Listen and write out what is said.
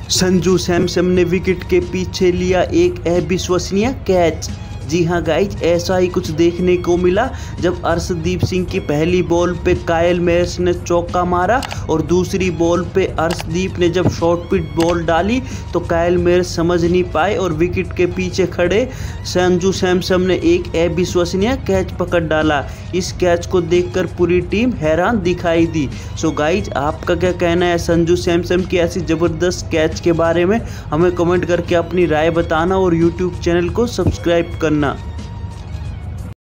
संजू सैमसन ने विकेट के पीछे लिया एक अविश्वसनीय कैच। जी हां गाइज, ऐसा ही कुछ देखने को मिला जब अर्शदीप सिंह की पहली बॉल पे कायल मेयर्स ने चौका मारा और दूसरी बॉल पे अर्शदीप ने जब शॉर्ट पिच बॉल डाली तो कायल मेयर्स समझ नहीं पाए और विकेट के पीछे खड़े संजू सैमसन ने एक अविश्वसनीय कैच पकड़ डाला। इस कैच को देखकर पूरी टीम हैरान दिखाई दी। सो गाइज, आपका क्या कहना है संजू सैमसन की ऐसी ज़बरदस्त कैच के बारे में? हमें कमेंट करके अपनी राय बताना और यूट्यूब चैनल को सब्सक्राइब करना।